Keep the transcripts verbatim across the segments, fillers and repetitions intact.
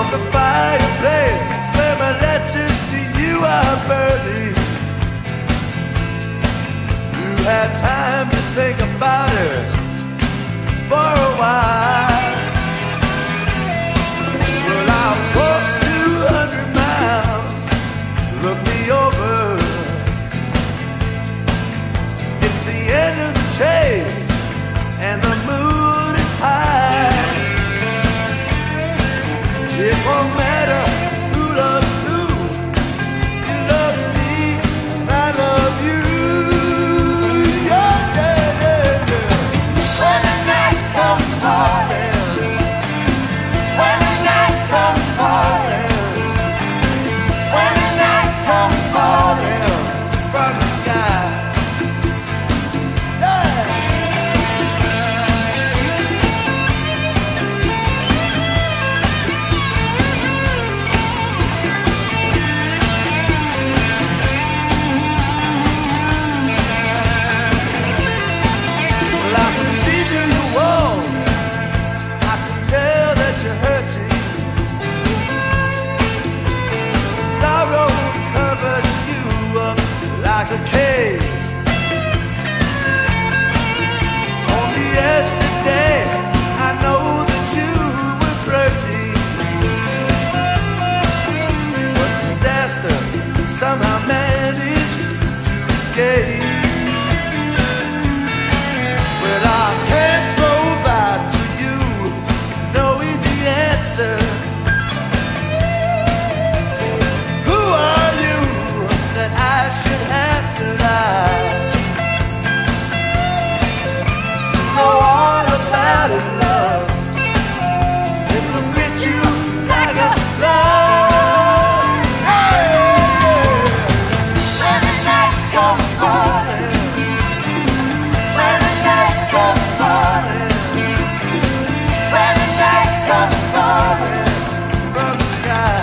on the fireplace where my letters to you are burning. You had time to think about it for a while. Well, I walked two hundred miles, look me over. It's the end of the chase and the mood is high. It won't matter who loves who. You love me and I love you. Yeah, yeah, yeah, yeah. When the night comes falling, when the night comes falling, when the night comes falling from the sky. Like a cave. Only yesterday I know that you were flirting, but disaster somehow managed to escape. Well, I can't provide for you no easy answer. Who are you that I should have to lie? Know all about it, love. It will fit you like a glove. Hey, when the night comes falling, when the night comes falling, when the night comes falling from the sky.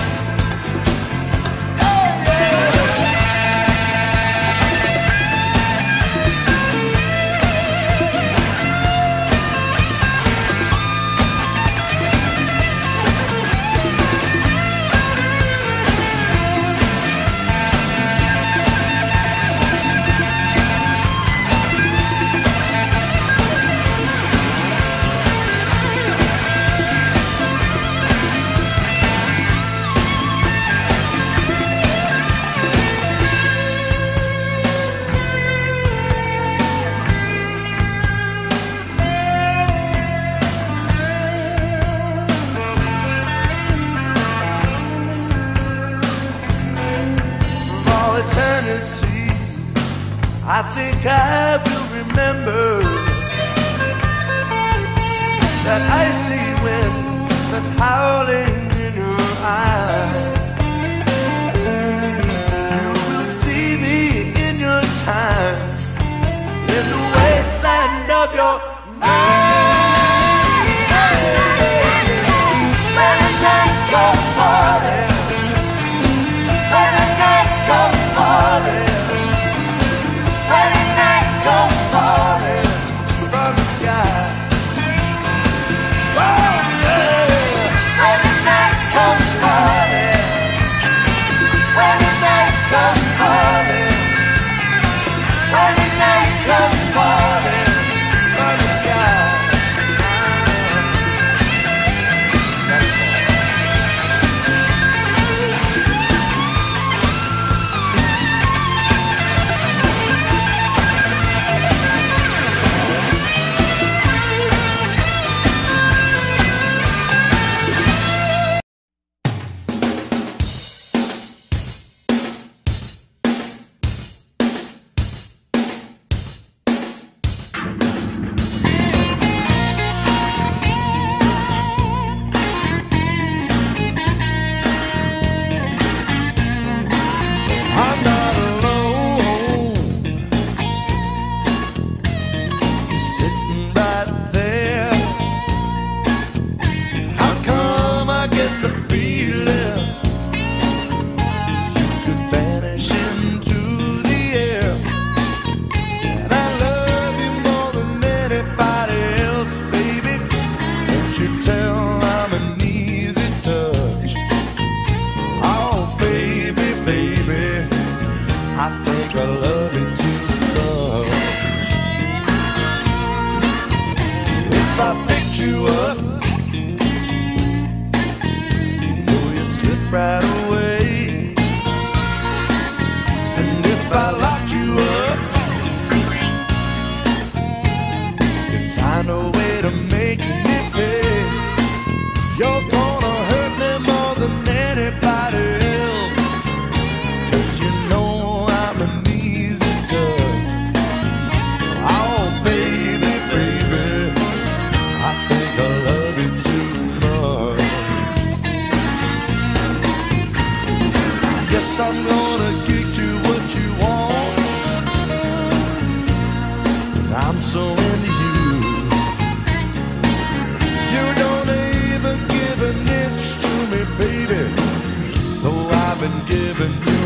Eternity, I think I will remember that icy wind that's howling in your eyes. You will see me in your time, in the wasteland of your mind. When the night goes falling, when the night comes falling, when the night comes falling from the sky. Whoa! right away. And if I locked you up, you'd find a way to make me pay. You're gonna hurt me more than anybody else, 'cause you know I'm an easy touch. Oh baby, baby, I think I love you too much. Guess I'm gonna get you what you want, 'cause I'm so into you. You don't even give an inch to me, baby, though I've been giving you